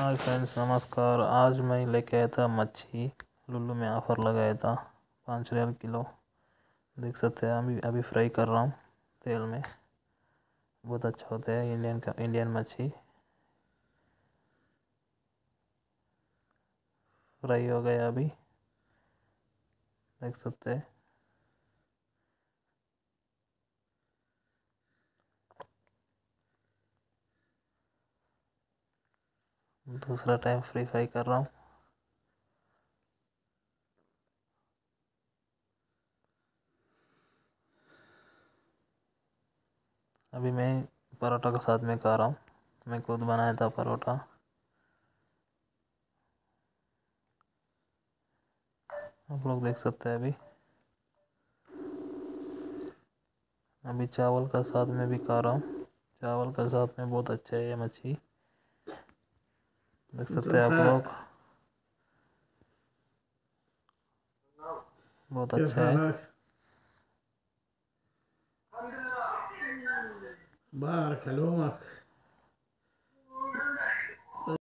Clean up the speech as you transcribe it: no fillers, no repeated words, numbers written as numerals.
Hi friends, नमस्कार। आज मैं लेके आया था मच्छी। लुल्लू में ऑफ़र लगाया था 5 रियल किलो। देख सकते हैं अभी अभी फ्राई कर रहा हूँ तेल में। बहुत अच्छा होता है इंडियन मच्छी। फ्राई हो गया अभी, देख सकते हैं। दूसरा टाइम फ्राई कर रहा हूँ। अभी मैं परोठा के साथ में खा रहा हूँ। मैं खुद बनाया था परोठा। आप लोग देख सकते हैं। अभी चावल का साथ में भी खा रहा हूँ। चावल का साथ में बहुत अच्छा है ये मच्छी, देख सकते हैं आप लोग। बहुत अच्छा है। بارك علومك.